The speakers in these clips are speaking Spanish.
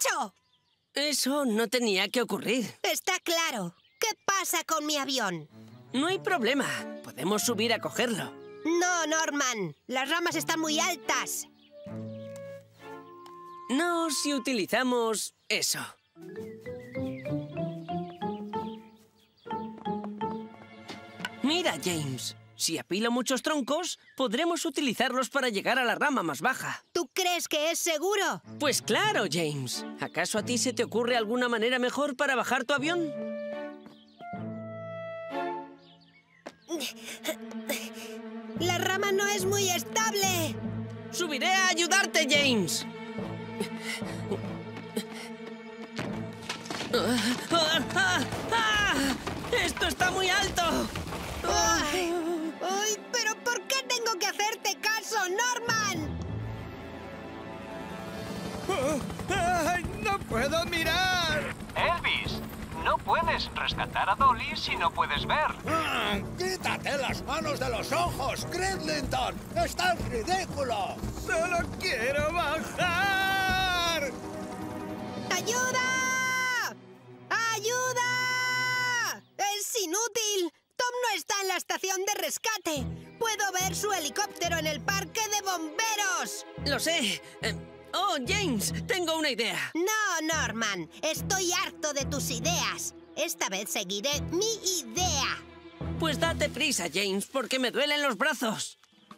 hecho! Eso no tenía que ocurrir. Está claro. ¿Qué pasa con mi avión? No hay problema. Podemos subir a cogerlo. No, Norman. Las ramas están muy altas. No si utilizamos eso. Mira, James. Si apilo muchos troncos, podremos utilizarlos para llegar a la rama más baja. ¿Tú crees que es seguro? Pues claro, James. ¿Acaso a ti se te ocurre alguna manera mejor para bajar tu avión? La rama no es muy estable. ¡Subiré a ayudarte, James! ¡Esto está muy alto! ¡Ay! ¿Pero por qué tengo que hacerte caso, Norman? ¡Ay, no puedo mirar! Elvis, no puedes rescatar a Dolly si no puedes ver. ¡Quítate las manos de los ojos, Cridlington! ¡Estás ridículo! ¡Solo quiero bajar! ¡Ayuda! ¡Ayuda! ¡Es inútil! Tom no está en la estación de rescate. Puedo ver su helicóptero en el parque de bomberos. ¡Lo sé! Oh, James, tengo una idea. No, Norman. Estoy harto de tus ideas. Esta vez seguiré mi idea. Pues date prisa, James, porque me duelen los brazos.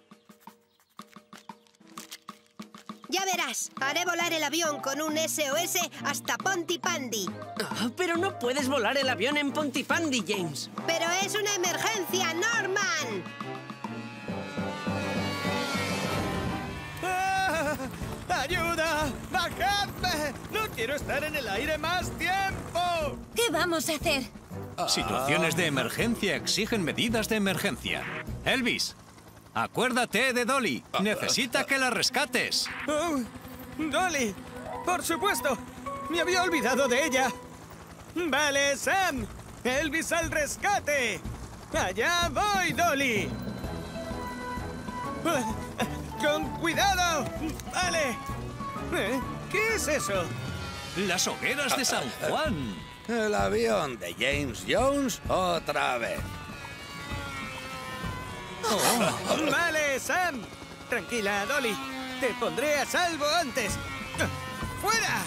Ya verás, haré volar el avión con un SOS hasta Pontypandy. Oh, pero no puedes volar el avión en Pontypandy, James. ¡Pero es una emergencia, Norman! ¡Ayuda! ¡Bajadme! ¡No quiero estar en el aire más tiempo! ¿Qué vamos a hacer? Situaciones de emergencia exigen medidas de emergencia. Elvis, acuérdate de Dolly. Necesita que la rescates. Oh, ¡Dolly! ¡Por supuesto! ¡Me había olvidado de ella! ¡Vale, Sam! ¡Elvis al rescate! ¡Allá voy, Dolly! ¡Con cuidado! ¡Vale! ¿Qué es eso? Las hogueras de San Juan. El avión de James Jones otra vez. ¡Vale, Sam! Tranquila, Dolly. Te pondré a salvo antes. ¡Fuera!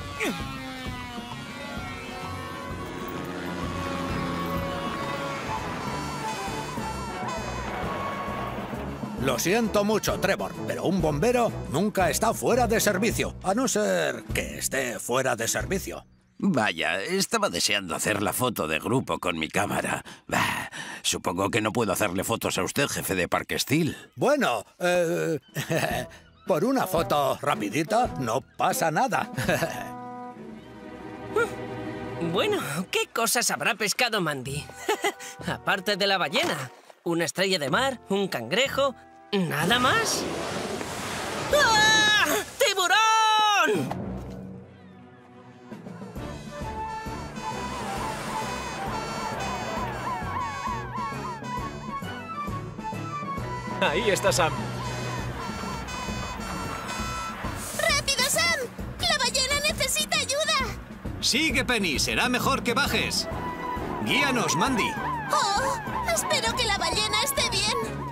Lo siento mucho, Trevor, pero un bombero nunca está fuera de servicio, a no ser que esté fuera de servicio. Vaya, estaba deseando hacer la foto de grupo con mi cámara. Bah, supongo que no puedo hacerle fotos a usted, jefe de Parque Steel. Bueno, por una foto rapidita no pasa nada. Bueno, ¿qué cosas habrá pescado Mandy? Aparte de la ballena, una estrella de mar, un cangrejo... ¿Nada más? ¡Ah! ¡Tiburón! Ahí está Sam. ¡Rápido, Sam! ¡La ballena necesita ayuda! Sigue, Penny. Será mejor que bajes. Guíanos, Mandy. ¡Oh! Espero que la ballena esté bien.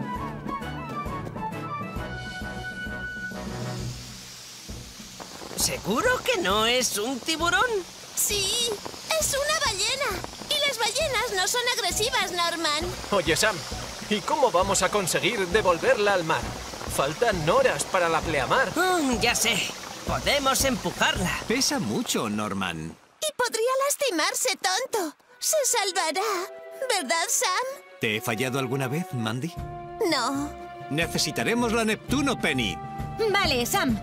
¿Seguro que no es un tiburón? Sí, es una ballena. Y las ballenas no son agresivas, Norman. Oye, Sam, ¿y cómo vamos a conseguir devolverla al mar? Faltan horas para la pleamar. Ya sé. Podemos empujarla. Pesa mucho, Norman. Y podría lastimarse, tonto. Se salvará, ¿verdad, Sam? ¿Te he fallado alguna vez, Mandy? No. Necesitaremos la Neptuno, Penny. Vale, Sam.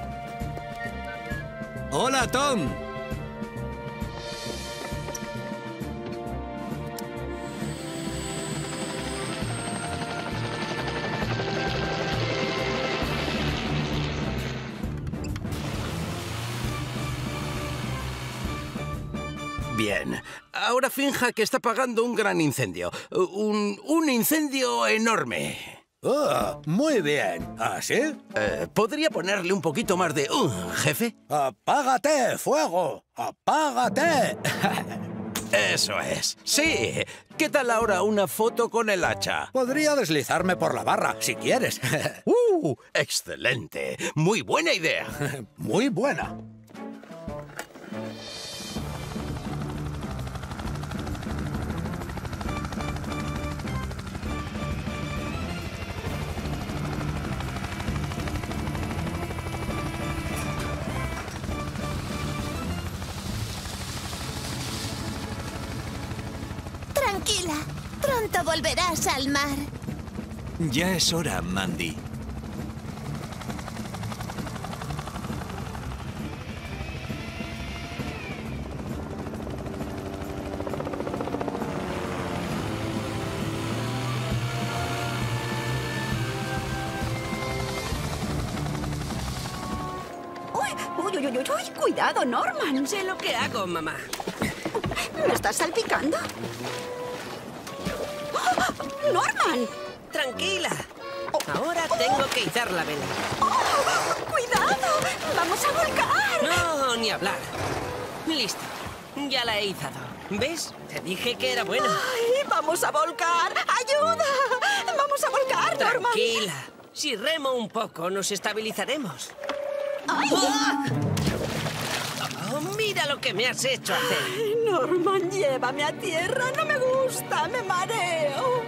Hola, Tom. Bien, ahora finja que está apagando un gran incendio. Un incendio enorme. Muy bien. ¿Así? ¿Podría ponerle un poquito más de jefe? ¡Apágate, fuego! ¡Apágate! Eso es. Sí. ¿Qué tal ahora una foto con el hacha? Podría deslizarme por la barra, si quieres. Excelente. Muy buena idea. Muy buena. Tranquila, pronto volverás al mar. Ya es hora, Mandy. ¡Uy! ¡Cuidado, Norman! Sé lo que hago, mamá. ¿Me estás salpicando? ¡Oh! ¡Norman! Tranquila. Ahora tengo que izar la vela. ¡Oh! ¡Cuidado! ¡Vamos a volcar! No, ni hablar. Listo. Ya la he izado. ¿Ves? Te dije que era buena. ¡Ay! ¡Vamos a volcar! ¡Ayuda! ¡Vamos a volcar, Norman! Tranquila. Si remo un poco, nos estabilizaremos. ¡Ay! Oh, mira lo que me has hecho hacer. Ay, Norman, llévame a tierra. No me gusta, me mareo.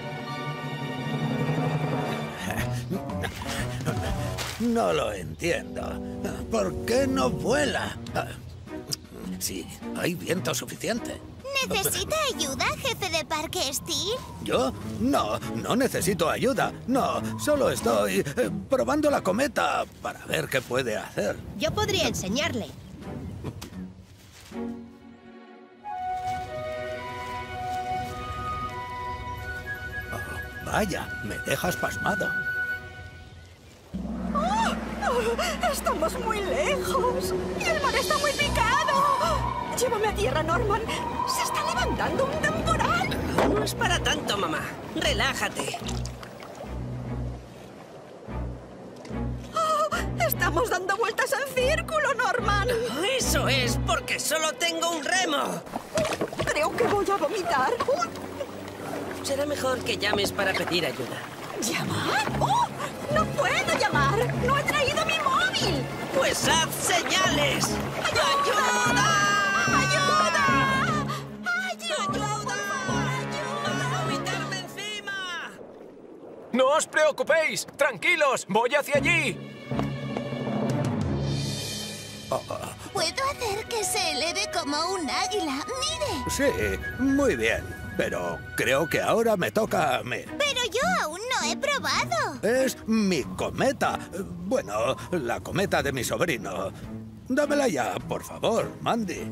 No lo entiendo. ¿Por qué no vuela? Sí, hay viento suficiente. ¿Necesita ayuda, jefe de Parque Steel? ¿Yo? No, no necesito ayuda. No, solo estoy probando la cometa para ver qué puede hacer. Yo podría enseñarle. Oh, vaya, me dejas pasmado. Estamos muy lejos y el mar está muy picado. Llévame a tierra, Norman. Se está levantando un temporal. No es para tanto, mamá. Relájate. Estamos dando vueltas en círculo, Norman. Eso es porque solo tengo un remo. Creo que voy a vomitar. Será mejor que llames para pedir ayuda. ¿Llamar? ¡Oh! ¡No puedo llamar! ¡No he traído mi móvil! ¡Pues haz señales! ¡Ayuda! ¡Ayuda! ¡Ayuda! ¡Va a vomitarme encima! ¡No os preocupéis! ¡Tranquilos! ¡Voy hacia allí! Puedo hacer que se eleve como un águila. ¡Mire! Sí, muy bien. Pero creo que ahora me toca a mí. Pero yo aún no he probado. Es mi cometa. Bueno, la cometa de mi sobrino. Dámela ya, por favor, Mandy.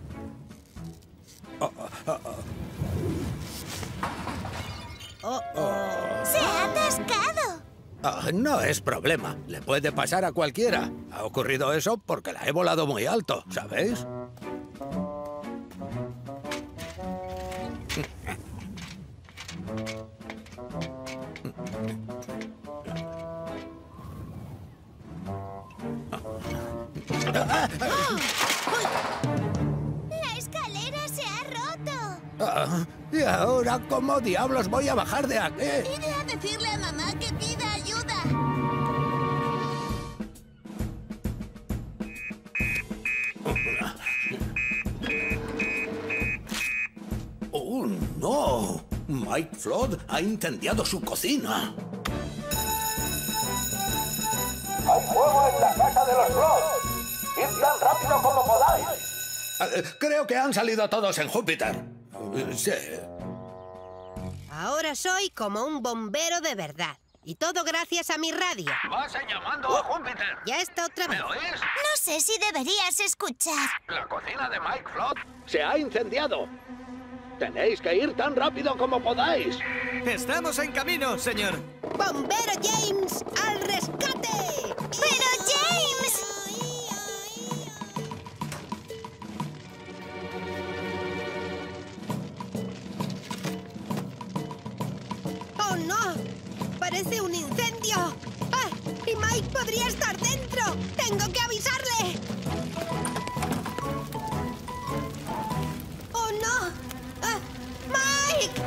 ¡Se ha atascado! No es problema. Le puede pasar a cualquiera. Ha ocurrido eso porque la he volado muy alto, ¿sabéis? ¡La escalera se ha roto! ¿Y ahora cómo diablos voy a bajar de aquí? Iré a decirle a mamá que pida ayuda. ¡Oh, no! Mike Flood ha incendiado su cocina. ¡Hay fuego en la casa de los Flood! ¡Id tan rápido como podáis! Creo que han salido todos en Júpiter. Sí. Ahora soy como un bombero de verdad. Y todo gracias a mi radio. ¡Vas llamando a Júpiter! Ya está otra vez. ¿Me oís? No sé si deberías escuchar. La cocina de Mike Flood Se ha incendiado. Tenéis que ir tan rápido como podáis. ¡Estamos en camino, señor! ¡Bombero James al rescate! ¡Pero James! ¡Oh, no! ¡Parece un incendio! incendio! ¡Ah! ¡Y Mike podría estar dentro! ¡Tengo que avisarle! ¡Oh, no! ¡Ah! ¡Mike!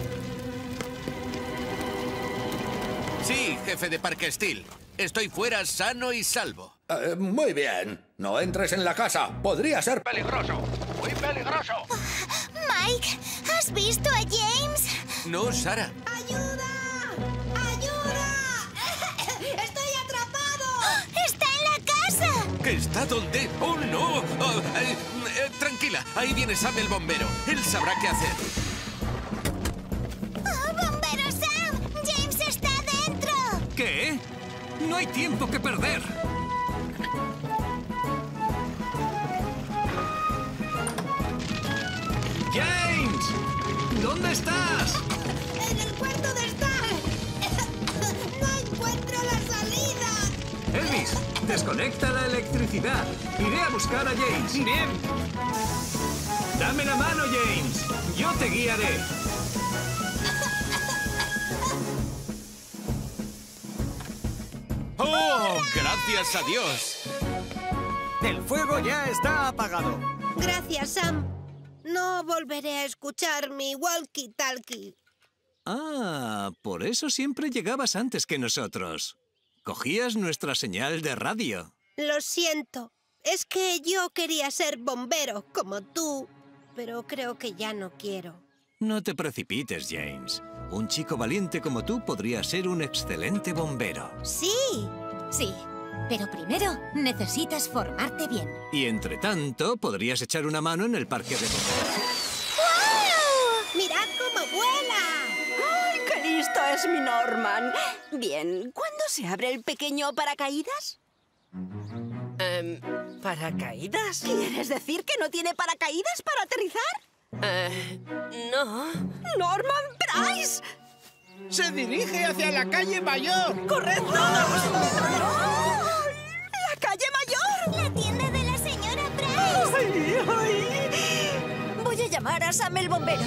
Sí, jefe de Parque Steel. Estoy fuera sano y salvo. Muy bien. No entres en la casa. Podría ser peligroso. ¡Muy peligroso! Mike, ¿has visto a James? No, Sara. ¡Ayuda! ¡Ayuda! ¡Estoy atrapado! ¡Está en la casa! ¿Qué está dónde? ¡Oh, no! Oh, tranquila, ahí viene Sam el bombero. Él sabrá qué hacer. ¡Oh, bombero Sam! ¡James está dentro! ¿Qué? No hay tiempo que perder. ¡James! ¿Dónde estás? ¡En el cuarto de estar! ¡No encuentro la salida! Elvis, desconecta la electricidad. Iré a buscar a James. Bien. Dame la mano, James. Yo te guiaré. ¡Oh, gracias a Dios! El fuego ya está apagado. Gracias, Sam. No volveré a escuchar mi walkie-talkie. Ah, por eso siempre llegabas antes que nosotros. Cogías nuestra señal de radio. Lo siento. Es que yo quería ser bombero, como tú, pero creo que ya no quiero. No te precipites, James. Un chico valiente como tú podría ser un excelente bombero. ¡Sí! Sí, pero primero necesitas formarte bien. Y entre tanto, podrías echar una mano en el parque de bomberos. ¡Wow! ¡Mirad cómo vuela! ¡Ay, qué listo es mi Norman! Bien, ¿cuándo se abre el pequeño paracaídas? ¿Paracaídas? ¿Quieres decir que no tiene paracaídas para aterrizar? No. ¡Norman Price! Se dirige hacia la calle Mayor. ¡Corred todos! ¡La calle Mayor! ¡La tienda de la señora Price! ¡Ay, ay! Voy a llamar a Sam el bombero.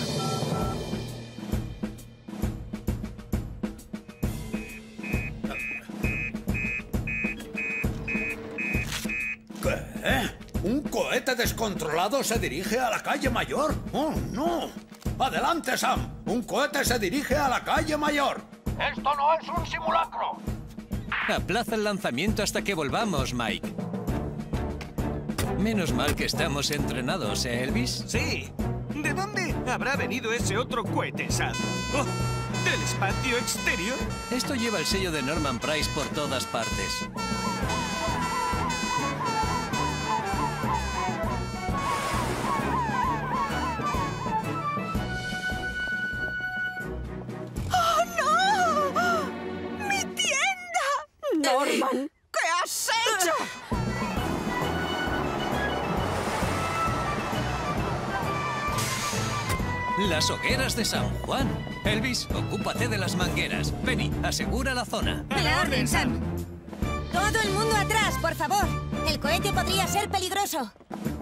¿Qué? ¿Un cohete descontrolado se dirige a la calle Mayor? ¡Oh, no! ¡Adelante, Sam! ¡Un cohete se dirige a la calle Mayor! ¡Esto no es un simulacro! Aplaza el lanzamiento hasta que volvamos, Mike. Menos mal que estamos entrenados, ¿eh, Elvis? Sí. ¿De dónde habrá venido ese otro cohete, Sam? Oh, ¿del espacio exterior? Esto lleva el sello de Norman Price por todas partes. Norman, ¿qué has hecho? Las hogueras de San Juan. Elvis, ocúpate de las mangueras. Penny, asegura la zona. ¡A la orden, Sam! ¡Todo el mundo atrás, por favor! El cohete podría ser peligroso.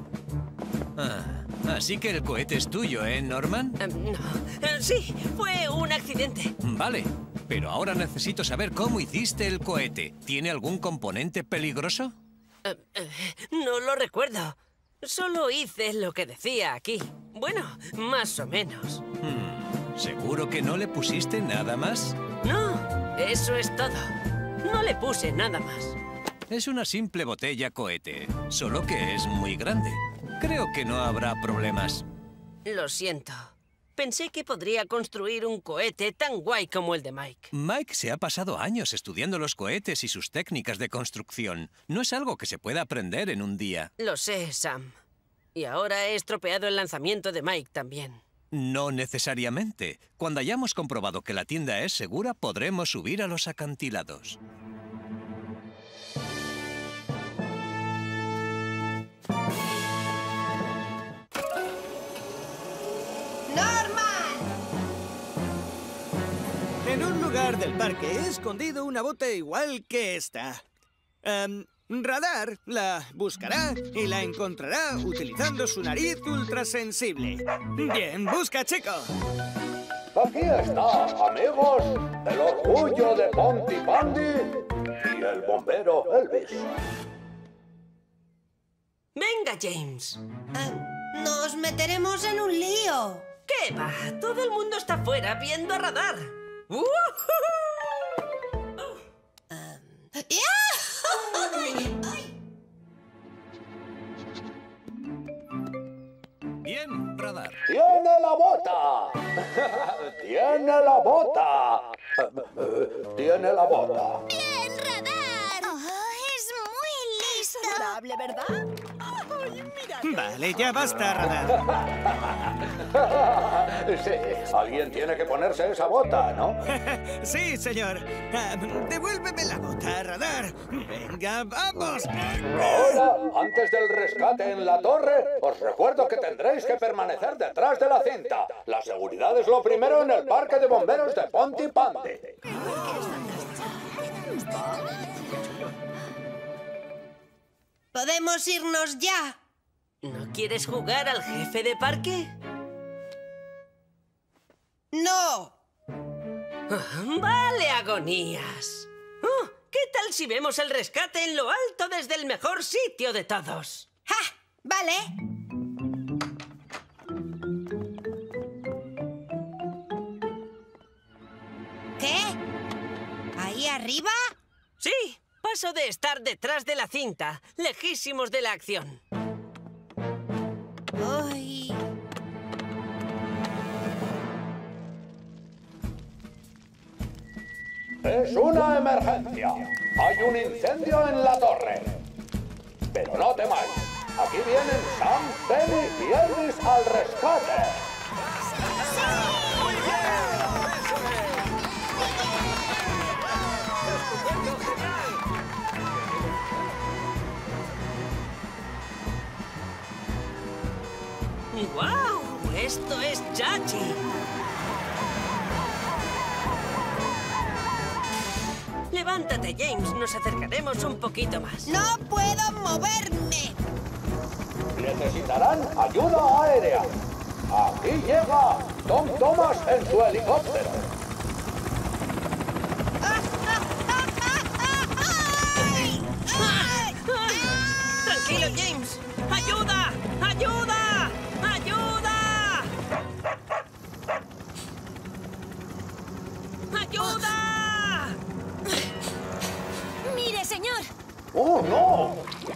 Así que el cohete es tuyo, ¿eh, Norman? No. Sí, fue un accidente. Vale, pero ahora necesito saber cómo hiciste el cohete. ¿Tiene algún componente peligroso? No lo recuerdo. Solo hice lo que decía aquí. Bueno, más o menos. ¿Seguro que no le pusiste nada más? No, eso es todo. No le puse nada más. Es una simple botella cohete, solo que es muy grande. Creo que no habrá problemas. Lo siento. Pensé que podría construir un cohete tan guay como el de Mike. Mike se ha pasado años estudiando los cohetes y sus técnicas de construcción. No es algo que se pueda aprender en un día. Lo sé, Sam. Y ahora he estropeado el lanzamiento de Mike también. No necesariamente. Cuando hayamos comprobado que la tienda es segura, podremos subir a los acantilados. En un lugar del parque he escondido una bota igual que esta. Radar la buscará y la encontrará utilizando su nariz ultrasensible. Bien, busca, chico. Aquí está, amigos, el orgullo de Pontypandy y el bombero Elvis. Venga, James. Nos meteremos en un lío. ¿Qué va? Todo el mundo está afuera viendo a Radar. Bien, Radar. ¡Tiene la bota! ¡Tiene la bota! ¡Tiene la bota! ¡Bien, Radar! Oh, es muy listo. Adorable, ¿verdad? ¡Ay, mira! Vale, ya basta, Radar. Sí, alguien tiene que ponerse esa bota, ¿no? Sí, señor. Devuélveme la bota, Radar. Venga, vamos. Ahora, antes del rescate en la torre, os recuerdo que tendréis que permanecer detrás de la cinta. La seguridad es lo primero en el parque de bomberos de Pontypandy. ¿Podemos irnos ya? ¿No quieres jugar al jefe de parque? ¡No! Vale, agonías. ¿Qué tal si vemos el rescate en lo alto desde el mejor sitio de todos? ¡Ja! Vale. ¿Qué? ¿Ahí arriba? Sí, paso de estar detrás de la cinta, lejísimos de la acción. ¡Ay! Es una emergencia. Hay un incendio en la torre. Pero no temáis. Aquí vienen Sam, Penny y Elvis al rescate. ¡Guau! ¡Esto es chachi! Levántate, James. Nos acercaremos un poquito más. ¡No puedo moverme! Necesitarán ayuda aérea. Aquí llega Tom Thomas en su helicóptero. ¡Tranquilo, James! ¡Ayuda! ¡Ayuda! ¡Ayuda! ¡Ayuda! ¡Mire, señor! ¡Oh, no!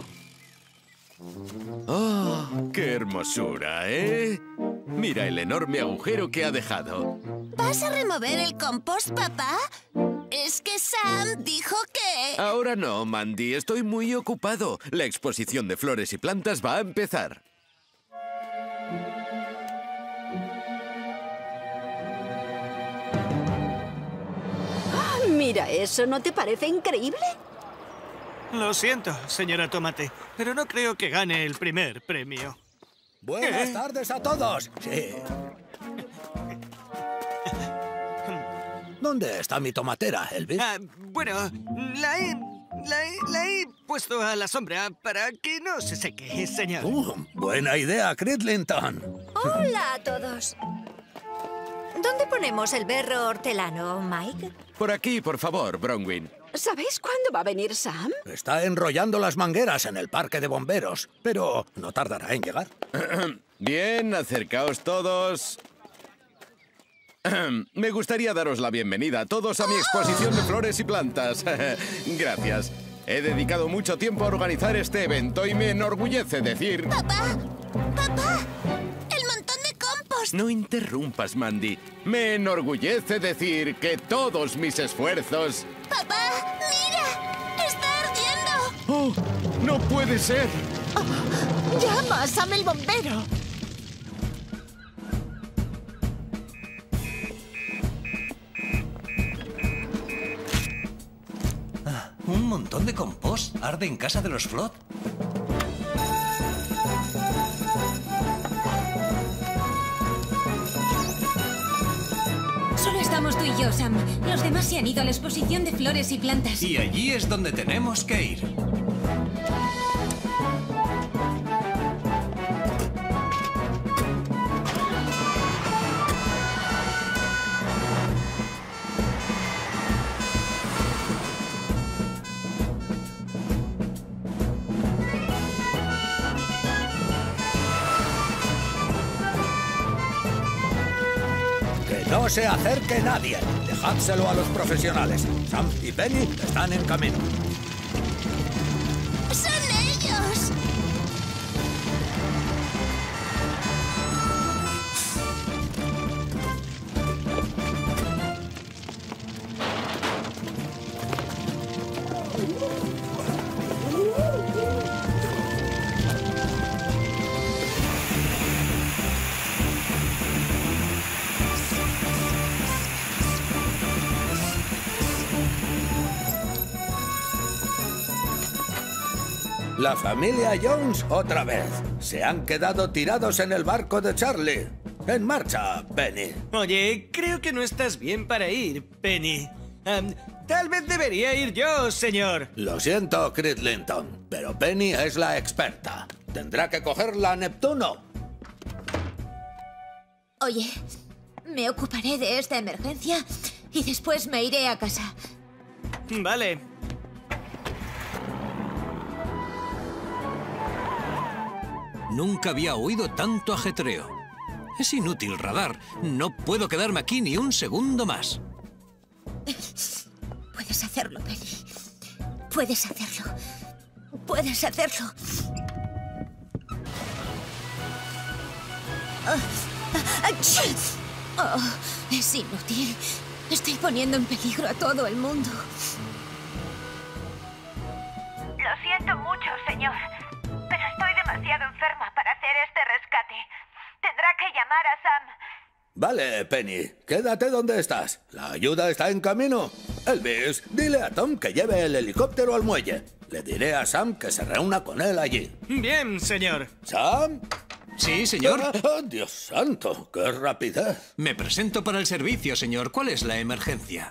¡Oh, qué hermosura, ¿eh? Mira el enorme agujero que ha dejado. ¿Vas a remover el compost, papá? Es que Sam dijo que... Ahora no, Mandy. Estoy muy ocupado. La exposición de flores y plantas va a empezar. Mira eso, ¿no te parece increíble? Lo siento, señora Tomate, pero no creo que gane el primer premio. Buenas tardes a todos. Sí. ¿Dónde está mi tomatera, Elvis? Bueno, la he puesto a la sombra para que no se seque, señor. Buena idea, Cridlington. Hola a todos. ¿Dónde ponemos el berro hortelano, Mike? Por aquí, por favor, Bronwyn. ¿Sabéis cuándo va a venir Sam? Está enrollando las mangueras en el parque de bomberos, pero no tardará en llegar. Bien, acercaos todos. Me gustaría daros la bienvenida a todos a mi exposición de flores y plantas. Gracias. He dedicado mucho tiempo a organizar este evento y me enorgullece decir... ¡Papá! ¡Papá! ¡El montón de compost! No interrumpas, Mandy. Me enorgullece decir que todos mis esfuerzos... ¡Papá! ¡Mira! ¡Está ardiendo! ¡Oh! ¡No puede ser! ¡Llama a Sam el bombero! Un montón de compost arde en casa de los Flot. Solo estamos tú y yo, Sam. Los demás se han ido a la exposición de flores y plantas. Y allí es donde tenemos que ir. no se acerque nadie. Dejádselo a los profesionales. Sam y Penny están en camino. ¡Son ellos! La familia Jones otra vez. Se han quedado tirados en el barco de Charlie. En marcha, Penny. Oye, creo que no estás bien para ir, Penny. Tal vez debería ir yo, señor. Lo siento, Cridlington, pero Penny es la experta. Tendrá que coger la Neptuno. Oye, me ocuparé de esta emergencia y después me iré a casa. Vale. Nunca había oído tanto ajetreo. Es inútil, radar. No puedo quedarme aquí ni un segundo más. Puedes hacerlo, Penny. Puedes hacerlo. Puedes hacerlo. Oh, es inútil. Estoy poniendo en peligro a todo el mundo. Lo siento mucho, señor. Pero estoy demasiado enferma para hacer este rescate. Tendrá que llamar a Sam. Vale, Penny. Quédate donde estás. La ayuda está en camino. Elvis, dile a Tom que lleve el helicóptero al muelle. Le diré a Sam que se reúna con él allí. Bien, señor. ¿Sam? Sí, señor. ¡Oh, Dios santo! ¡Qué rapidez! Me presento para el servicio, señor. ¿Cuál es la emergencia?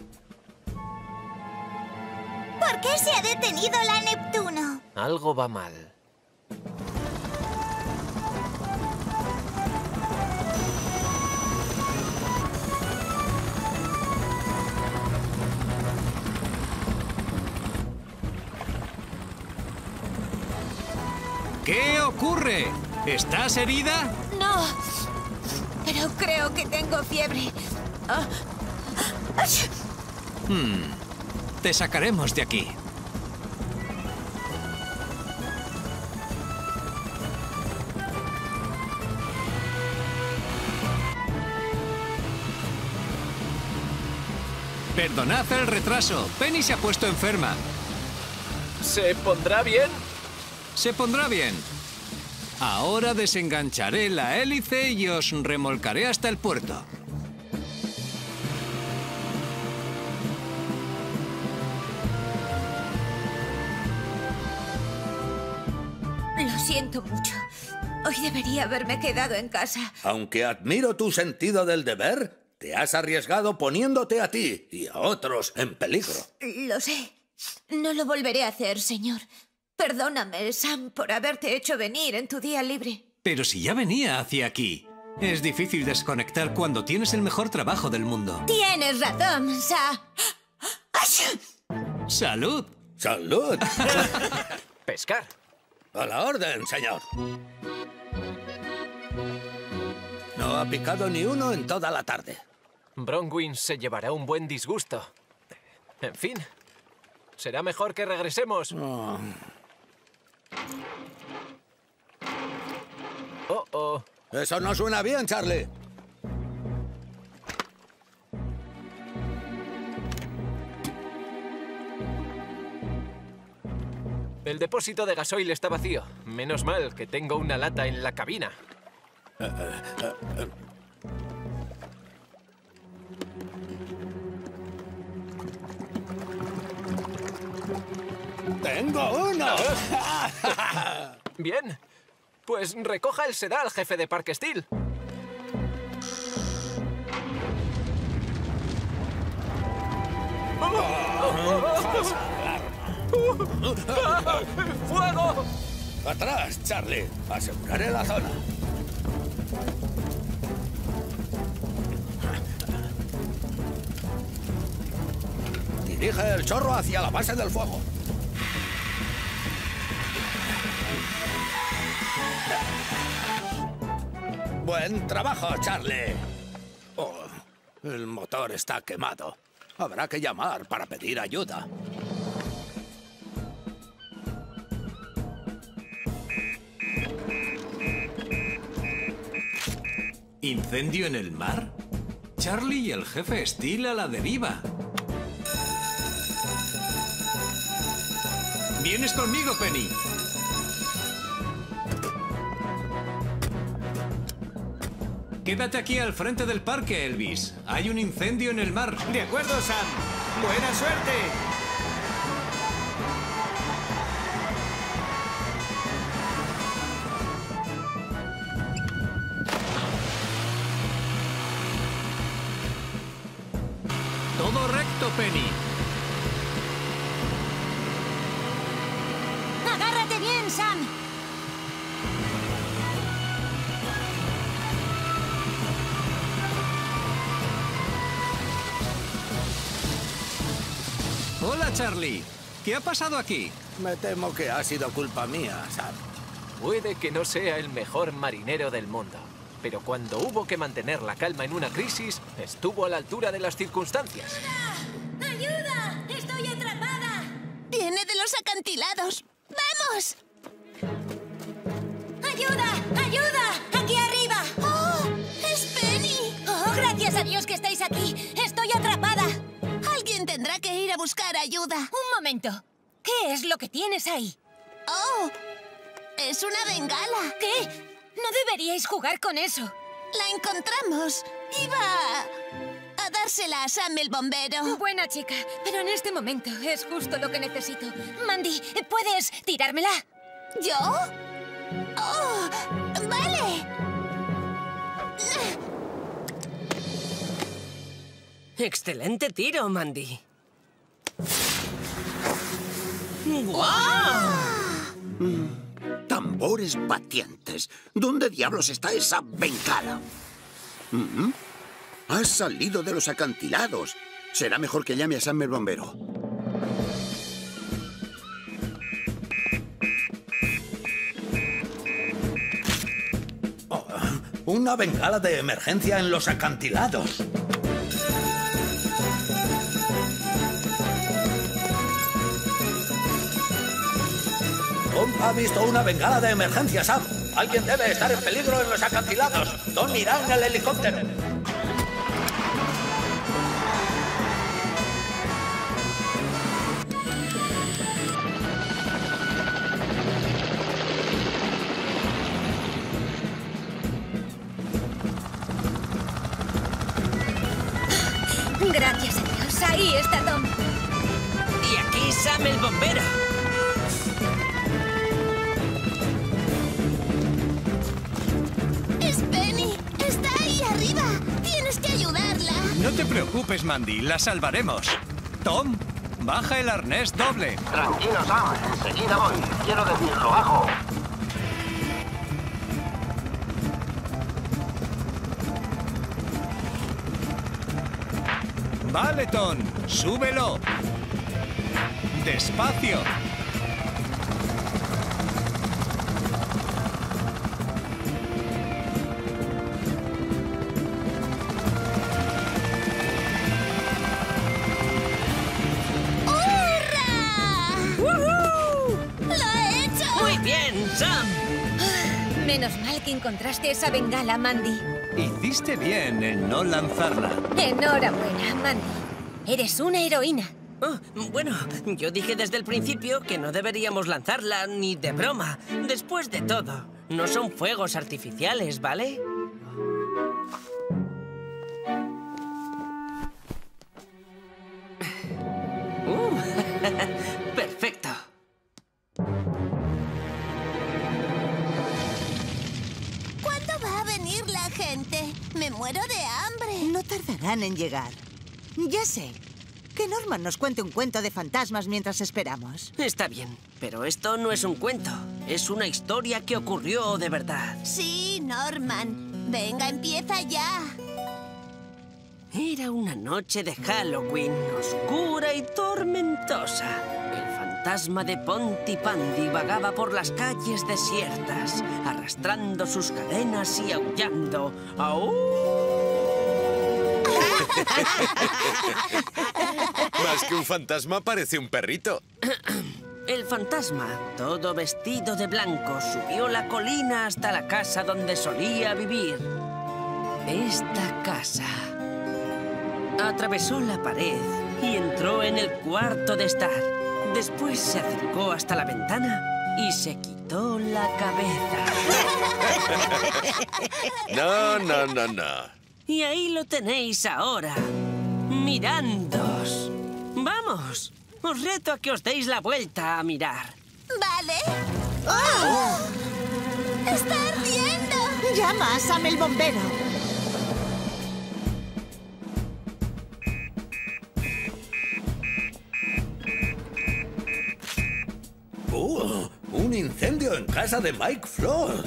¿Por qué se ha detenido la Neptuno? Algo va mal. ¿Qué ocurre? ¿Estás herida? No, pero creo que tengo fiebre. Te sacaremos de aquí. Perdonad el retraso. Penny se ha puesto enferma. ¿Se pondrá bien? Se pondrá bien. Ahora desengancharé la hélice y os remolcaré hasta el puerto. Lo siento mucho. Hoy debería haberme quedado en casa. Aunque admiro tu sentido del deber, te has arriesgado poniéndote a ti y a otros en peligro. Lo sé. No lo volveré a hacer, señor. Perdóname, Sam, por haberte hecho venir en tu día libre. Pero si ya venía hacia aquí. Es difícil desconectar cuando tienes el mejor trabajo del mundo. Tienes razón, ¡Salud! ¡Salud! Pescar. A la orden, señor. No ha picado ni uno en toda la tarde. Bronwyn se llevará un buen disgusto. En fin, será mejor que regresemos. Oh. Oh. Eso no suena bien, Charlie. El depósito de gasoil está vacío. Menos mal que tengo una lata en la cabina. ¡Tengo uno! Bien. Pues recoja el sedal, jefe de Park Steel. ¡Fuego! ¡Atrás, Charlie! Aseguraré la zona. Dirige el chorro hacia la base del fuego. Buen trabajo, Charlie. Oh, El motor está quemado. Habrá que llamar para pedir ayuda. ¿Incendio en el mar? Charlie y el jefe Steel a la deriva. ¿Vienes conmigo, Penny? Quédate aquí al frente del parque, Elvis. Hay un incendio en el mar. De acuerdo, Sam. ¡Buena suerte! Todo recto, Penny. ¡Agárrate bien, Sam! Hola, Charlie. ¿Qué ha pasado aquí? Me temo que ha sido culpa mía, Sam. Puede que no sea el mejor marinero del mundo, pero cuando hubo que mantener la calma en una crisis, estuvo a la altura de las circunstancias. ¡Ayuda! ¡Estoy atrapada! Viene de los acantilados. ¡Vamos! ¡Ayuda! ¡Ayuda! ¡Aquí arriba! ¡Oh! ¡Es Penny! ¡Oh, gracias a Dios que estáis aquí! ¡Estoy atrapada! Alguien tendrá que ir a buscar ayuda. Un momento. ¿Qué es lo que tienes ahí? ¡Oh! ¡Es una bengala! ¿Qué? No deberíais jugar con eso. La encontramos. Iba a dársela a Sam el bombero. Buena chica, pero en este momento es justo lo que necesito. Mandy, ¿puedes tirármela? ¿Yo? ¡Oh! ¡Vale! ¡Excelente tiro, Mandy! ¡Guau! Tambores batientes. ¿Dónde diablos está esa bengala? Has salido de los acantilados. Será mejor que llame a Sam el bombero. Oh, una bengala de emergencia en los acantilados. Tom ha visto una bengala de emergencia, Sam. Alguien debe estar en peligro en los acantilados. Tom irá en el helicóptero. Gracias a Dios. Ahí está Tom. Y aquí Sam el bombero. ¡Es Penny! ¡Está ahí arriba! ¡Tienes que ayudarla! No te preocupes, Mandy. La salvaremos. Tom, baja el arnés doble. Tranquilo, Sam. Enseguida voy. Quiero decirlo bajo. Vale, Tom. Súbelo. Despacio. ¡Sam! Menos mal que encontraste esa bengala, Mandy. Hiciste bien en no lanzarla. Enhorabuena, Mandy. Eres una heroína. Oh, bueno, yo dije desde el principio que no deberíamos lanzarla ni de broma. Después de todo, no son fuegos artificiales, ¿vale? Perfecto. ¿Cuándo va a venir la gente? Me muero de hambre. No tardarán en llegar. Ya sé. Que Norman nos cuente un cuento de fantasmas mientras esperamos. Está bien, pero esto no es un cuento. Es una historia que ocurrió de verdad. Sí, Norman. Venga, empieza ya. Era una noche de Halloween, oscura y tormentosa. El fantasma de Pontypandy vagaba por las calles desiertas, arrastrando sus cadenas y aullando. ¡Au! Más que un fantasma, parece un perrito. El fantasma, todo vestido de blanco, subió la colina hasta la casa donde solía vivir. Esta casa. Atravesó la pared y entró en el cuarto de estar. Después se acercó hasta la ventana y se quitó la cabeza. No, no, no, no. Y ahí lo tenéis ahora, mirándoos. ¡Vamos! Os reto a que os deis la vuelta a mirar. Vale. ¡Oh! ¡Está ardiendo! Llama a Sam el bombero. ¡Un incendio en casa de Mike Flood!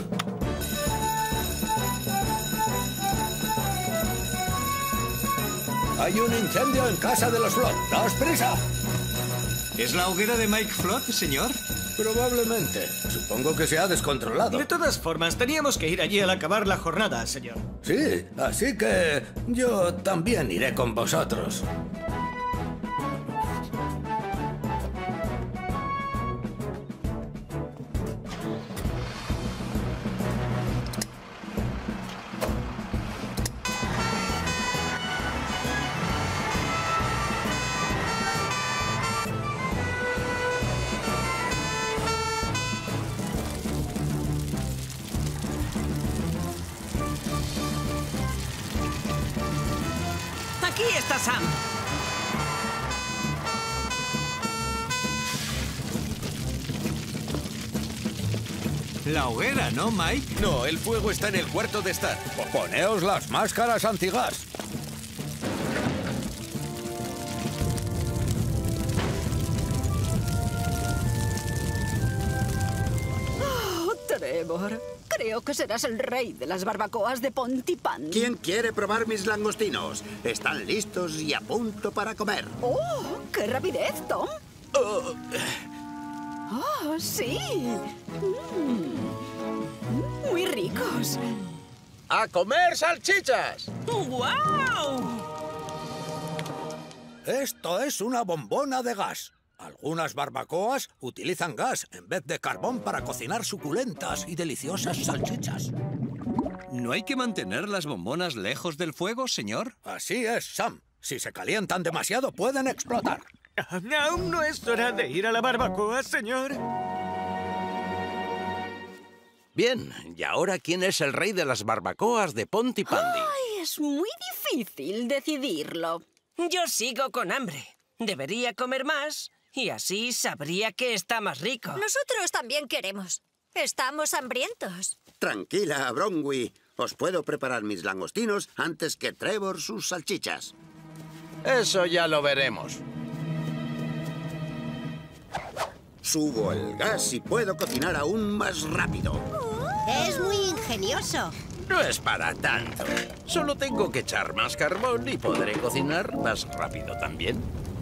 ¡Hay un incendio en casa de los Flood! ¡Daos prisa! ¿Es la hoguera de Mike Flood, señor? Probablemente. Supongo que se ha descontrolado. De todas formas, teníamos que ir allí al acabar la jornada, señor. Sí, así que yo también iré con vosotros. ¡Aquí está Sam! La hoguera, ¿no, Mike? No, el fuego está en el cuarto de estar. Poneos las máscaras antigas. Oh, Trevor, creo que serás el rey de las barbacoas de Pontypandy. ¿Quién quiere probar mis langostinos? Están listos y a punto para comer. ¡Oh, qué rapidez, Tom! ¡Oh, sí! Muy ricos. ¡A comer salchichas! ¡Guau! Esto es una bombona de gas. Algunas barbacoas utilizan gas en vez de carbón para cocinar suculentas y deliciosas salchichas. ¿No hay que mantener las bombonas lejos del fuego, señor? Así es, Sam. Si se calientan demasiado, pueden explotar. Aún no es hora de ir a la barbacoa, señor. Bien, ¿y ahora quién es el rey de las barbacoas de Pontypandy? Ay, es muy difícil decidirlo. Yo sigo con hambre. Debería comer más y así sabría que está más rico. Nosotros también queremos. Estamos hambrientos. Tranquila, Bronwyn. Os puedo preparar mis langostinos antes que Trevor sus salchichas. Eso ya lo veremos. Subo el gas y puedo cocinar aún más rápido. Es muy ingenioso. No es para tanto. Solo tengo que echar más carbón y podré cocinar más rápido también.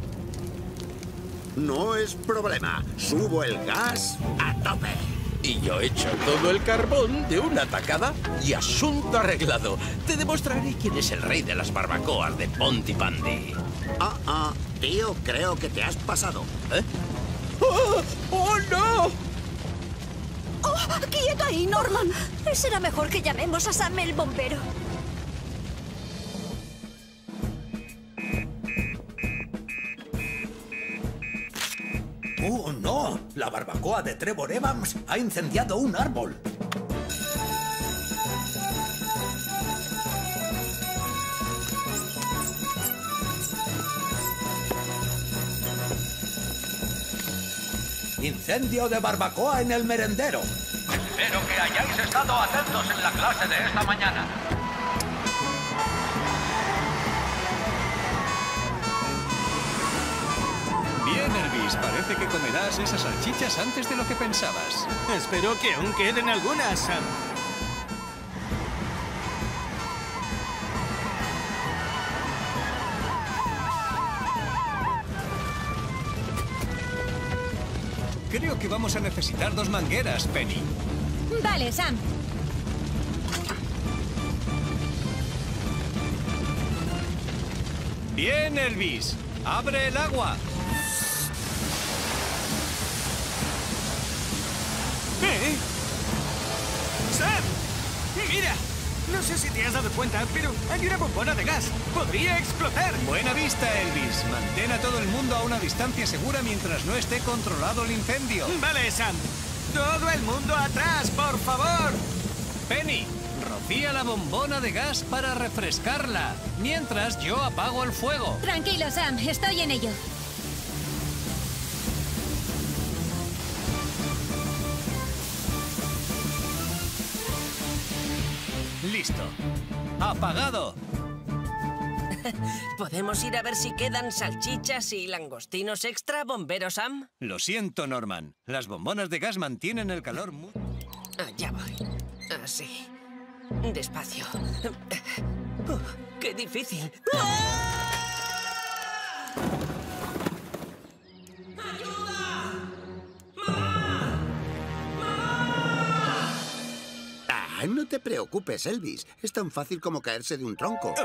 No es problema. Subo el gas a tope. Y yo echo todo el carbón de una tacada y asunto arreglado. Te demostraré quién es el rey de las barbacoas de Pontypandy. Tío, creo que te has pasado. ¿Eh? ¡Oh, oh no! ¡Oh, quieta ahí, Norman! Será mejor que llamemos a Sam el bombero. ¡Oh, no! La barbacoa de Trevor Evans ha incendiado un árbol. Incendio de barbacoa en el merendero. Espero que hayáis estado atentos en la clase de esta mañana. Bien, Elvis. Parece que comerás esas salchichas antes de lo que pensabas. Espero que aún queden algunas, Sam. Creo que vamos a necesitar 2 mangueras, Penny. Vale, Sam. Bien, Elvis. ¡Abre el agua! ¡Sam! ¡Mira! No sé si te has dado cuenta, pero hay una bombona de gas. ¡Podría explotar! Buena vista, Elvis. Mantén a todo el mundo a una distancia segura mientras no esté controlado el incendio. Vale, Sam. ¡Todo el mundo atrás, por favor! Penny, rocía la bombona de gas para refrescarla, mientras yo apago el fuego. Tranquilo, Sam. Estoy en ello. Listo. ¡Apagado! ¿Podemos ir a ver si quedan salchichas y langostinos extra, bombero Sam? Lo siento, Norman. Las bombonas de gas mantienen el calor muy... Ya voy. Así. Despacio. ¡Qué difícil! No te preocupes, Elvis. Es tan fácil como caerse de un tronco.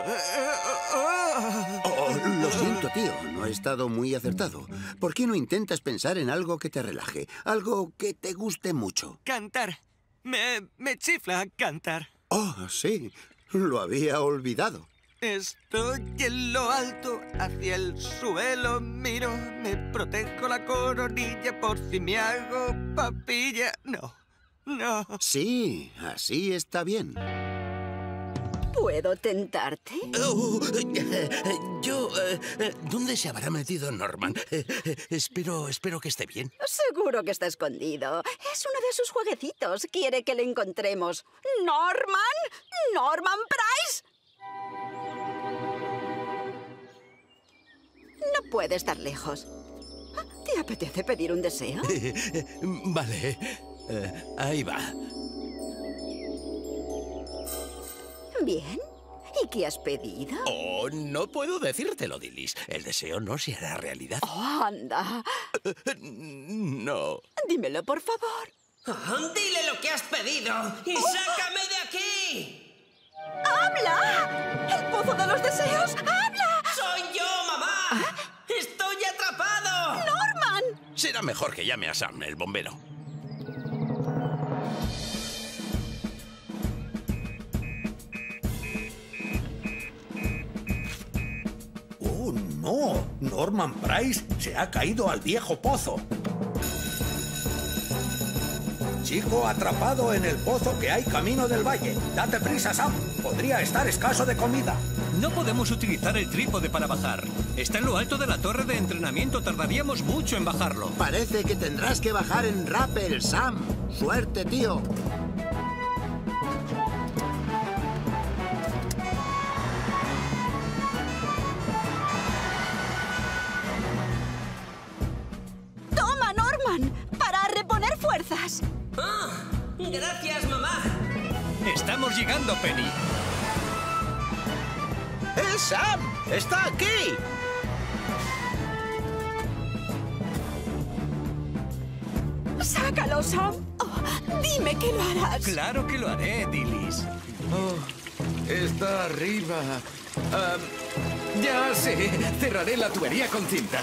Lo siento, tío. No he estado muy acertado. ¿Por qué no intentas pensar en algo que te relaje? Algo que te guste mucho. Cantar. Me chifla cantar. Oh, sí. Lo había olvidado. Estoy en lo alto, hacia el suelo miro. Me protejo la coronilla por si me hago papilla. No. Sí, así está bien. ¿Puedo tentarte? ¿Dónde se habrá metido Norman? Espero que esté bien. Seguro que está escondido. Es uno de sus jueguecitos. Quiere que le encontremos. ¿Norman? ¿Norman Price? No puede estar lejos. ¿Te apetece pedir un deseo? Vale. Ahí va. Bien. ¿Y qué has pedido? Oh, no puedo decírtelo, Dillis. El deseo no se hará realidad. Oh, anda. No. Dímelo, por favor. ¡Dile lo que has pedido y sácame de aquí! ¡Habla! ¡El pozo de los deseos! ¡Habla! ¡Soy yo, mamá! ¡Estoy atrapado! ¡Norman! Será mejor que llame a Sam, el bombero. ¡Oh, no! Norman Price se ha caído al viejo pozo. Chico atrapado en el pozo que hay camino del valle. ¡Date prisa, Sam! Podría estar escaso de comida. No podemos utilizar el trípode para bajar. Está en lo alto de la torre de entrenamiento. Tardaríamos mucho en bajarlo. Parece que tendrás que bajar en rappel, Sam. ¡Suerte, tío! ¡Toma, Norman! ¡Para reponer fuerzas! ¡Gracias, mamá! ¡Estamos llegando, Penny! ¡Sam! ¡Está aquí! ¡Sácalo, Sam! Oh, dime que lo harás. Claro que lo haré, Dillis. Oh, está arriba. Ya sé. Cerraré la tubería con cinta.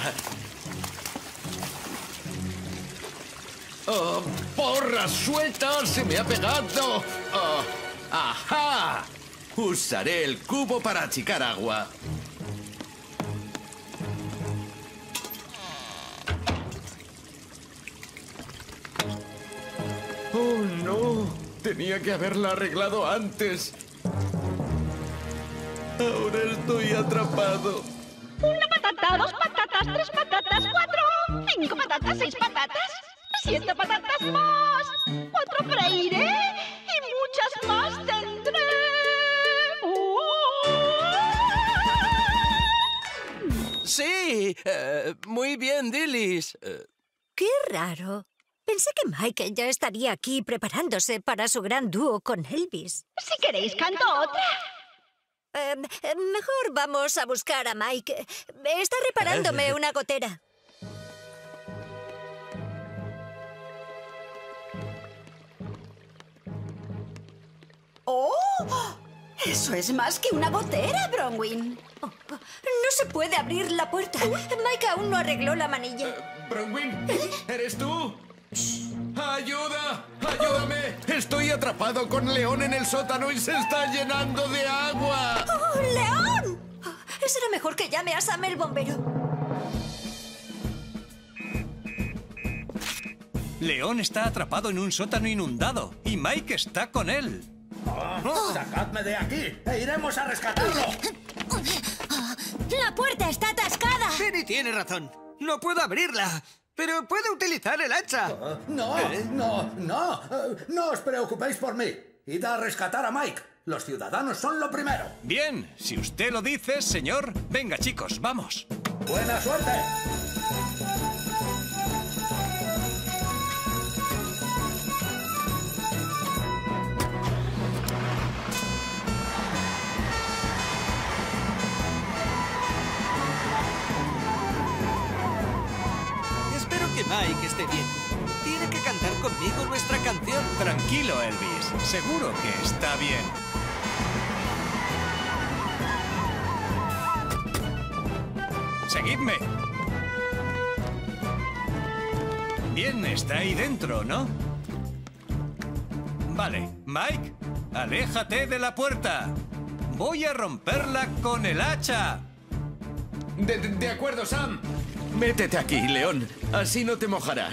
¡Oh, porra suelta! ¡Se me ha pegado! Oh, ¡ajá! Usaré el cubo para achicar agua. ¡Oh, no! Tenía que haberla arreglado antes. Ahora estoy atrapado. 1 patata, 2 patatas, 3 patatas, 4, 5 patatas, 6 patatas, 7 patatas más, 4 freiré y muchas más tendré. Sí, muy bien, Dillis. ¡Qué raro! Pensé que Michael ya estaría aquí preparándose para su gran dúo con Elvis. Si queréis, canto otra. Mejor vamos a buscar a Mike. Está reparándome una gotera. ¡Oh! Eso es más que una gotera, Bronwyn. No se puede abrir la puerta. Mike aún no arregló la manilla. Bronwyn, ¿eres tú? ¡Ayuda! ¡Ayúdame! Estoy atrapado con León en el sótano y se está llenando de agua. ¡Oh, León! Será mejor que llame a Sam el bombero. León está atrapado en un sótano inundado y Mike está con él. ¡Sacadme de aquí! ¡E iremos a rescatarlo! ¡La puerta está atascada! Penny tiene razón. No puedo abrirla, pero puedo utilizar el hacha. No os preocupéis por mí. Id a rescatar a Mike. Los ciudadanos son lo primero. Bien, si usted lo dice, señor. Venga, chicos, vamos. ¡Buena suerte! Espero que Mike esté bien. Tiene que cantar conmigo nuestra canción. Tranquilo, Elvis. Seguro que está bien. Seguidme. Bien, está ahí dentro, ¿no? Vale, Mike, aléjate de la puerta. Voy a romperla con el hacha. De acuerdo, Sam. Métete aquí, León. Así no te mojarás.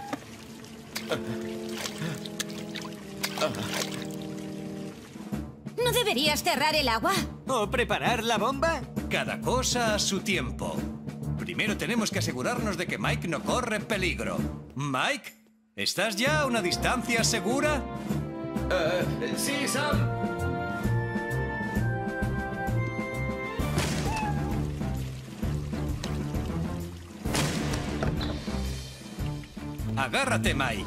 ¿No deberías cerrar el agua? ¿O preparar la bomba? Cada cosa a su tiempo. Primero tenemos que asegurarnos de que Mike no corre peligro. Mike, ¿estás ya a una distancia segura? Sí, Sam. Agárrate, Mike.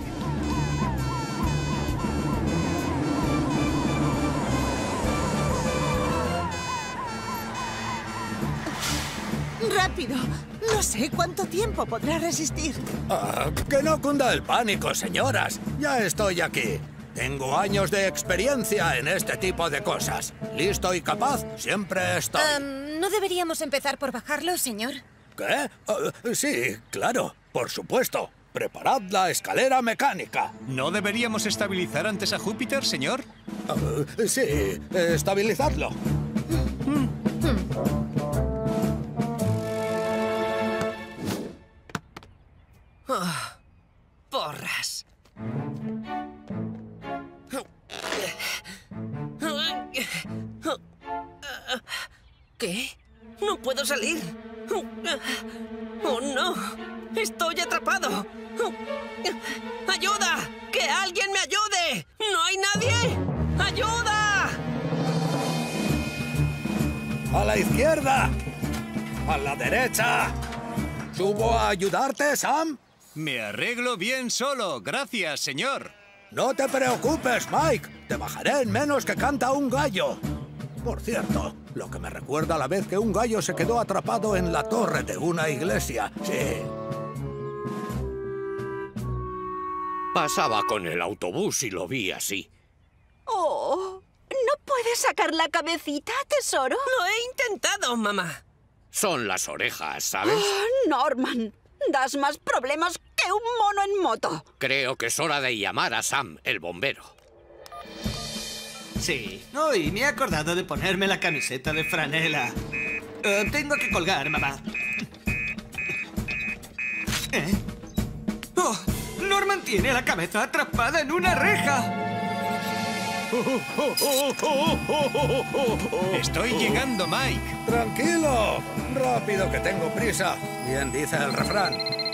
¡Rápido! No sé cuánto tiempo podrá resistir. Que no cunda el pánico, señoras. Ya estoy aquí. Tengo años de experiencia en este tipo de cosas. Listo y capaz, siempre estoy. ¿No deberíamos empezar por bajarlo, señor? ¿Qué? Sí, claro, por supuesto. Preparad la escalera mecánica. ¿No deberíamos estabilizar antes a Júpiter, señor? Sí, estabilizadlo. Porras. ¿Qué? No puedo salir. ¡Oh, no! ¡Estoy atrapado! ¡Ayuda! ¡Que alguien me ayude! ¡No hay nadie! ¡Ayuda! ¡A la izquierda! ¡A la derecha! ¿Subo a ayudarte, Sam? Me arreglo bien solo. Gracias, señor. No te preocupes, Mike. Te bajaré en menos que canta un gallo. Por cierto, lo que me recuerda a la vez que un gallo se quedó atrapado en la torre de una iglesia. Sí. Pasaba con el autobús y lo vi así. Oh, ¿no puedes sacar la cabecita, tesoro? Lo he intentado, mamá. Son las orejas, ¿sabes? Oh, Norman, das más problemas que un mono en moto. Creo que es hora de llamar a Sam, el bombero. Sí. Hoy me he acordado de ponerme la camiseta de franela. Tengo que colgar, mamá. ¡Oh! Norman tiene la cabeza atrapada en una reja. Estoy llegando, Mike. ¡Tranquilo! Rápido, que tengo prisa. Bien dice el refrán.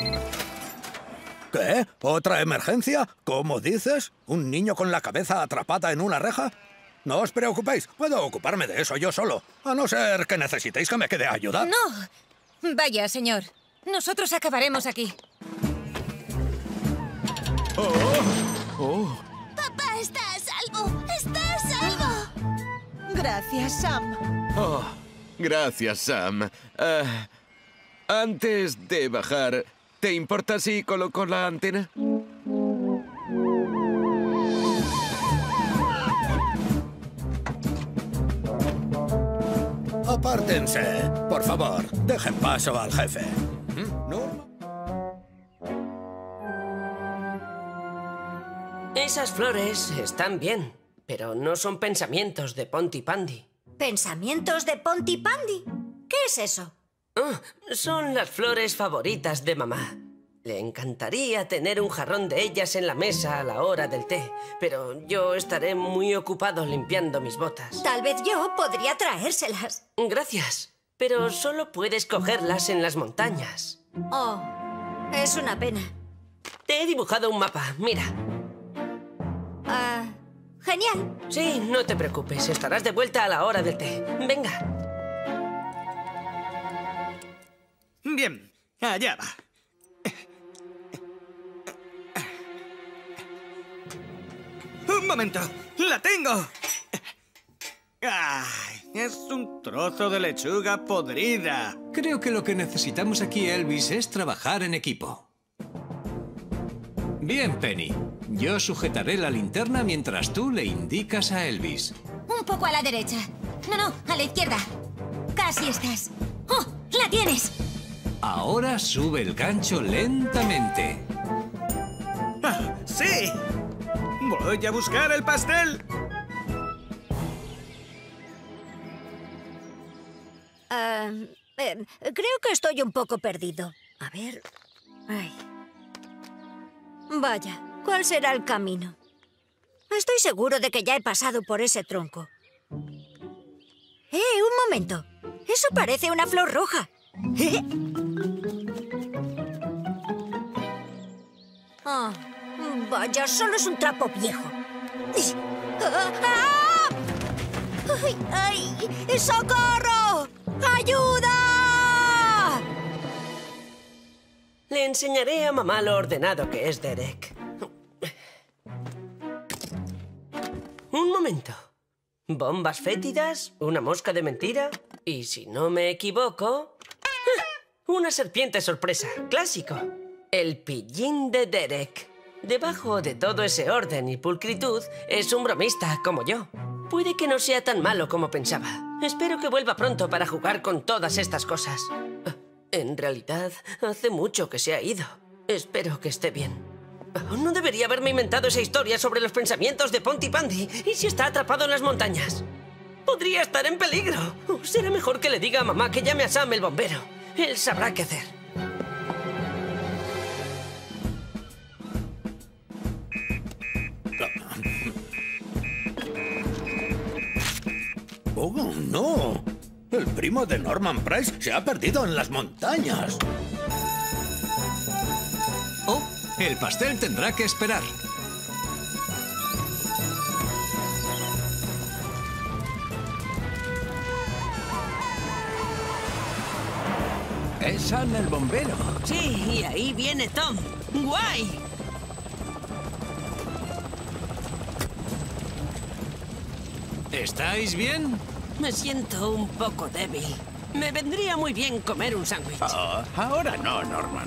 ¿Qué? ¿Otra emergencia? ¿Cómo dices? ¿Un niño con la cabeza atrapada en una reja? No os preocupéis, puedo ocuparme de eso yo solo. A no ser que necesitéis que me quede a ayudar. No. Vaya, señor. Nosotros acabaremos aquí. Papá está a salvo. ¡Está a salvo! Gracias, Sam. Oh, gracias, Sam. Antes de bajar, ¿te importa si coloco la antena? ¡Apártense! Por favor, dejen paso al jefe. ¿No? Esas flores están bien, pero no son pensamientos de Pontypandy. ¿Pensamientos de Pontypandy? ¿Qué es eso? Oh, son las flores favoritas de mamá. Le encantaría tener un jarrón de ellas en la mesa a la hora del té, pero yo estaré muy ocupado limpiando mis botas. Tal vez yo podría traérselas. Gracias, pero solo puedes cogerlas en las montañas. Oh, es una pena. Te he dibujado un mapa, mira. Genial. Sí, no te preocupes, estarás de vuelta a la hora del té. Venga. Bien, allá va. ¡Un momento! ¡La tengo! ¡Ay! Es un trozo de lechuga podrida. Creo que lo que necesitamos aquí, Elvis, es trabajar en equipo. Bien, Penny. Yo sujetaré la linterna mientras tú le indicas a Elvis. Un poco a la derecha. No, a la izquierda. Casi estás. ¡Oh! ¡La tienes! Ahora sube el gancho lentamente. ¡Ah, sí! ¡Voy a buscar el pastel! Creo que estoy un poco perdido. A ver... Ay. Vaya, ¿cuál será el camino? Estoy seguro de que ya he pasado por ese tronco. Un momento. Eso parece una flor roja. Oh, vaya, solo es un trapo viejo. ¡Ay, ay! ¡Socorro! ¡Ayuda! Le enseñaré a mamá lo ordenado que es Derek. Un momento. Bombas fétidas, una mosca de mentira y, si no me equivoco, una serpiente sorpresa, clásico. El pillín de Derek. Debajo de todo ese orden y pulcritud es un bromista como yo. Puede que no sea tan malo como pensaba. Espero que vuelva pronto para jugar con todas estas cosas. En realidad, hace mucho que se ha ido. Espero que esté bien. No debería haberme inventado esa historia sobre los pensamientos de Pontypandy. ¿Y si está atrapado en las montañas? Podría estar en peligro. Será mejor que le diga a mamá que llame a Sam el bombero. Él sabrá qué hacer. ¡Oh, no! El primo de Norman Price se ha perdido en las montañas. Oh, el pastel tendrá que esperar. Es Sam el bombero. Sí, y ahí viene Tom. ¡Guay! ¿Estáis bien? Me siento un poco débil. Me vendría muy bien comer un sándwich. Oh, ahora no, Norman.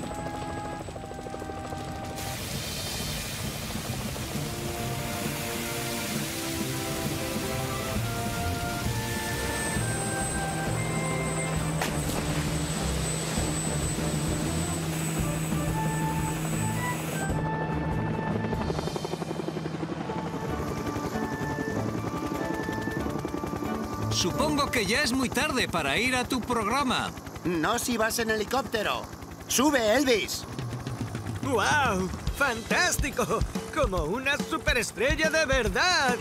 Supongo que ya es muy tarde para ir a tu programa. No si vas en helicóptero. ¡Sube, Elvis! ¡Guau! ¡Fantástico! ¡Como una superestrella de verdad!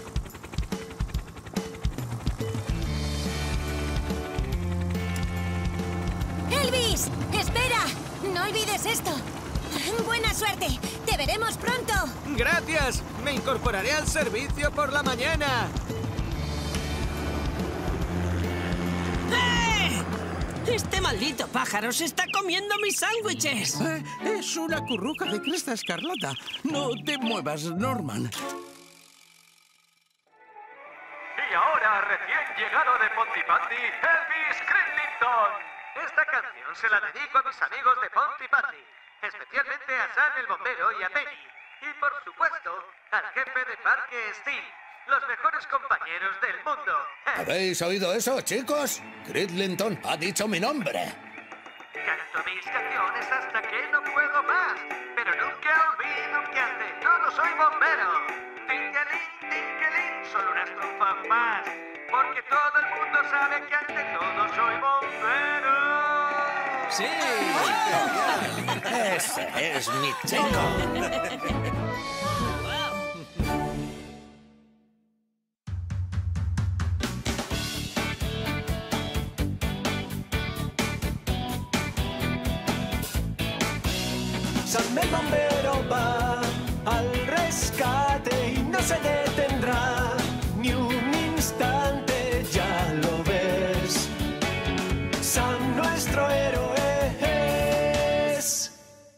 ¡Elvis! ¡Espera! ¡No olvides esto! ¡Buena suerte! ¡Te veremos pronto! ¡Gracias! Me incorporaré al servicio por la mañana. ¡Este maldito pájaro se está comiendo mis sándwiches! Es una curruca de cresta escarlata. No te muevas, Norman. Y ahora, recién llegado de Pontypandy, Elvis Cridlington. Esta canción se la dedico a mis amigos de Pontypandy, especialmente a Sam el bombero y a Penny. Y por supuesto, al jefe de parque Steve. los mejores compañeros del mundo. ¿Habéis oído eso, chicos? Cridlington ha dicho mi nombre. Canto mis canciones hasta que no puedo más, pero nunca olvido que ante todo soy bombero. Tingelín, solo una estrofa más, porque todo el mundo sabe que ante todo soy bombero. ¡Sí! Ese es mi chico. Sam el bombero va al rescate y no se detendrá ni un instante, ya lo ves. Sam, nuestro héroe es.